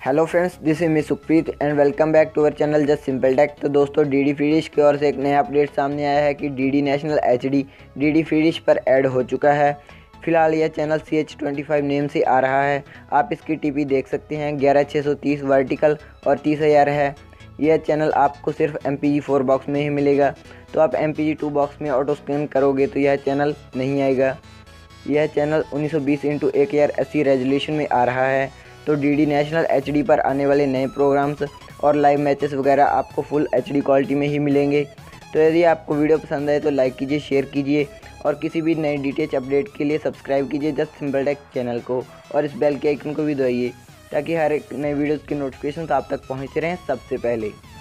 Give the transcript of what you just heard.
Hello friends, this is me Sukhpreet and welcome back to our channel just simple tech. तो दोस्तों, DD free dish की ओर से एक नया अपडेट सामने आया है कि DD National HD DD free dish पर ऐड हो चुका है। फिलहाल यह चैनल CH25 नेम से आ रहा है। आप इसकी टीपी देख सकते हैं, 11630 वर्टिकल और 30,000 है। यह चैनल आपको सिर्फ MPG-4 बॉक्स में ही मिलेगा। तो आप MPG-2 बॉक्स में ऑटो स्कैन करोगे तो यह चैनल नहीं आएगा। यह चैनल 1920x1080 रेजोल्यूशन में आ रहा है। तो डीडी नेशनल एचडी पर आने वाले नए प्रोग्राम्स और लाइव मैचेस वगैरह आपको फुल HD क्वालिटी में ही मिलेंगे। तो यदि आपको वीडियो पसंद आए तो लाइक कीजिए, शेयर कीजिए और किसी भी नए डीटेल्स अपडेट के लिए सब्सक्राइब कीजिए जस्ट सिंपल टेक चैनल को और इस बेल के आइकन को भी दबाइए ताकि हर एक नए वीडियोज़ की नोटिफिकेशन आप तक पहुँच रहें सबसे पहले।